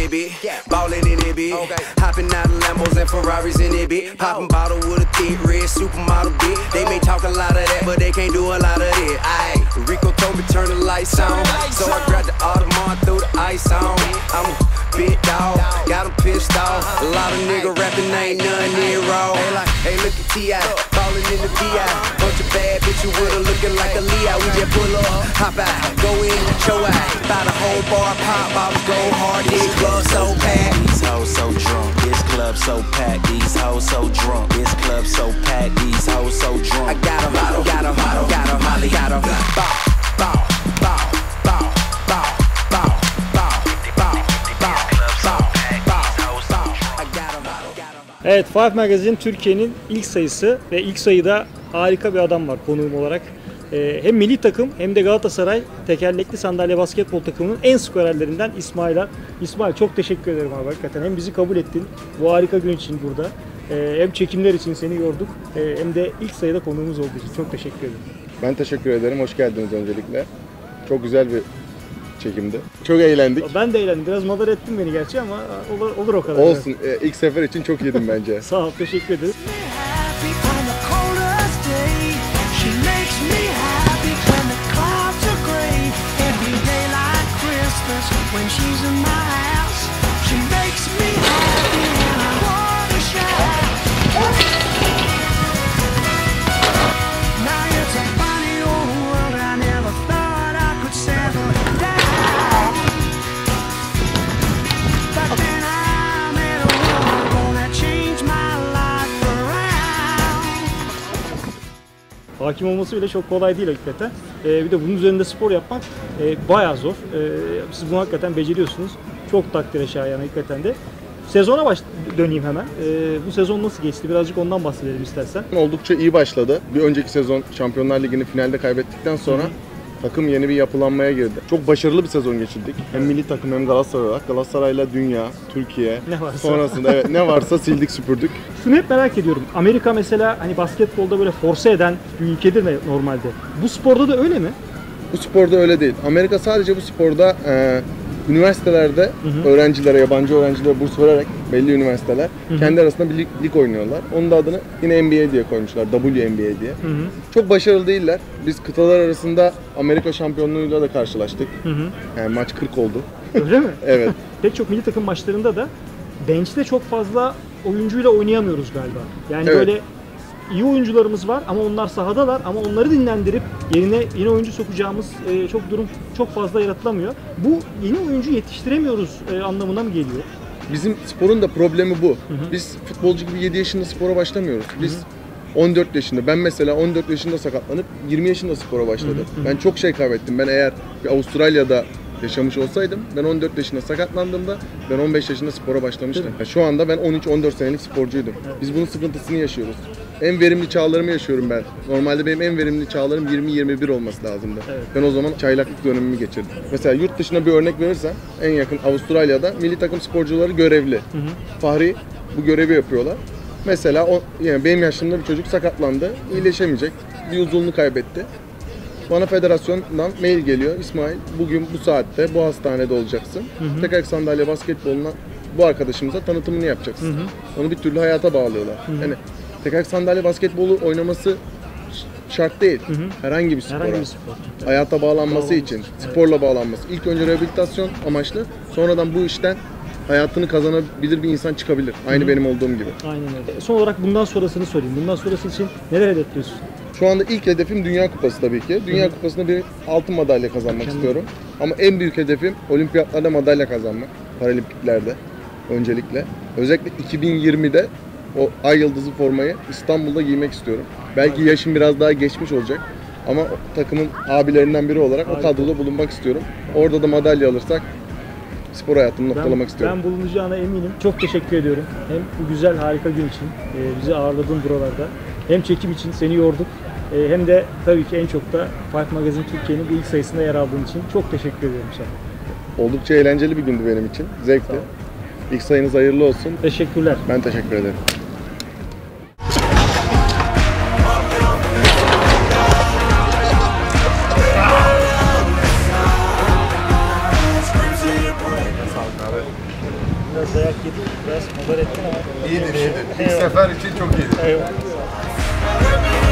it, bitch. Ballin' in it, bitch. Hopping out of Lambos and Ferraris in it, bitch. Poppin' bottle with a thick red supermodel, bitch. They may talk a lot of that, but they can't do a lot of it. Aye, Rico told me turn the lights on, so I grabbed the Audemars, threw the ice on. I'm a big dog, got him pissed off. A lot of nigga rapping, ain't none near raw. Hey, look at T.I. ballin' in the V.I. Bunch of bad bitches with her looking like a Leo. We just pull up, hop out, go in, show out. Buy the whole bar, pop bottles, go hard. This club so packed. These hoes so drunk, this club so packed. These hoes so drunk, this club so packed. These hoes so drunk. I got 'em, got 'em, got 'em, Molly got 'em. Bow, bow, bow, bow, bow, bow, bow, bow, bow, bow. I got 'em, got 'em. Evet, Five Magazine Türkiye'nin ilk sayısı ve ilk sayıda harika bir adam var konuğum olarak. Hem milli takım hem de Galatasaray tekerlekli sandalye basketbol takımının en skorerlerinden İsmail Ar. İsmail, çok teşekkür ederim abi hakikaten. Hem bizi kabul ettin bu harika gün için burada. Hem çekimler için seni yorduk hem de ilk sayıda konuğumuz olduğu için çok teşekkür ederim. Ben teşekkür ederim. Hoş geldiniz öncelikle. Çok güzel bir çekimdi. Çok eğlendik. Ben de eğlendim. Biraz madar ettin beni gerçi ama olur o kadar. Olsun. İlk sefer için çok yedim bence. Sağ ol, teşekkür ederim. When she's in my house, she makes me happy and I wanna shout. Now it's a funny old world, I never thought I could settle down. But then I met a woman gonna change my life around. Hakim olması bile çok kolay değil hakikaten. Bir de bunun üzerinde spor yapmak bayağı zor. Siz bunu hakikaten beceriyorsunuz. Çok takdire şayan hakikaten de. Sezona döneyim hemen. Bu sezon nasıl geçti? Birazcık ondan bahsedelim istersen. Oldukça iyi başladı. Bir önceki sezon Şampiyonlar Ligi'ni finalde kaybettikten sonra takım yeni bir yapılanmaya girdi. Çok başarılı bir sezon geçirdik. Hem milli takım hem Galatasaray olarak. Galatasaray'la dünya, Türkiye, Ne varsa. sonrasında evet, ne varsa sildik süpürdük. Şunu hep merak ediyorum. Amerika mesela hani basketbolda böyle force eden bir ülkedir normalde. Bu sporda da öyle mi? Bu sporda öyle değil. Amerika sadece bu sporda üniversitelerde öğrencilere, yabancı öğrencilere burs vererek belli üniversiteler kendi arasında bir lig oynuyorlar. Onun da adını yine NBA diye koymuşlar. WNBA diye. Çok başarılı değiller. Biz kıtalar arasında Amerika şampiyonluğuyla da karşılaştık. Yani maç 40 oldu. Öyle mi? Evet. Pek çok milli takım maçlarında da bench'te çok fazla oyuncuyla oynayamıyoruz galiba. Yani Evet. böyle iyi oyuncularımız var ama onlar sahadalar ama onları dinlendirip yerine yeni oyuncu sokacağımız çok fazla yaratılamıyor. Bu yeni oyuncu yetiştiremiyoruz anlamına mı geliyor? Bizim sporun da problemi bu. Biz futbolcu gibi 7 yaşında spora başlamıyoruz. Biz 14 yaşında. Ben mesela 14 yaşında sakatlanıp 20 yaşında spora başladım. Ben çok şey kaybettim. Ben eğer bir Avustralya'da yaşamış olsaydım, ben 14 yaşında sakatlandığımda ben 15 yaşında spora başlamıştım. Şu anda ben 13-14 senelik sporcuydum. Biz bunun sıkıntısını yaşıyoruz. En verimli çağlarımı yaşıyorum ben. Normalde benim en verimli çağlarım 20-21 olması lazımdı. Evet. Ben o zaman çaylaklık dönemimi geçirdim. Mesela yurt dışına bir örnek verirsem, en yakın Avustralya'da milli takım sporcuları görevli. Fahri bu görevi yapıyorlar. Mesela yani benim yaşımda bir çocuk sakatlandı, iyileşemeyecek, bir uzunluğunu kaybetti. Bana federasyondan mail geliyor. İsmail, bugün bu saatte bu hastanede olacaksın. Tekerlek sandalye basketboluna bu arkadaşımıza tanıtımını yapacaksın. Onu bir türlü hayata bağlıyorlar. Yani tekerlek sandalye basketbolu oynaması şart değil. Herhangi bir spora. Herhangi bir spor. Hayata bağlanması için, sporla bağlanması. İlk önce rehabilitasyon amaçlı, sonradan bu işten hayatını kazanabilir bir insan çıkabilir. Aynı benim olduğum gibi. Aynen öyle. Son olarak bundan sonrasını sorayım. Bundan sonrası için neler hedefliyorsun? Şu anda ilk hedefim Dünya Kupası tabii ki. Dünya Kupası'nda bir altın madalya kazanmak istiyorum. Ama en büyük hedefim olimpiyatlarda madalya kazanmak. Paralimpiklerde öncelikle. Özellikle 2020'de o ay yıldızı formayı İstanbul'da giymek istiyorum. Belki yaşım biraz daha geçmiş olacak. Ama takımın abilerinden biri olarak o kadroda bulunmak istiyorum. Orada da madalya alırsak spor hayatımı noktalamak istiyorum. Ben bulunacağına eminim. Çok teşekkür ediyorum. Hem bu güzel harika gün için bizi ağırladığın buralarda. Hem çekim için seni yorduk. Hem de tabii ki en çok da Five Magazine Türkiye'nin bu ilk sayısında yer aldığın için çok teşekkür ediyorum sana. Oldukça eğlenceli bir gündü benim için. Zevkti. İlk sayınız hayırlı olsun. Teşekkürler. Ben teşekkür ederim. ettin ama. İyidir iyidir. İlk sefer için çok iyidir. Eyvallah.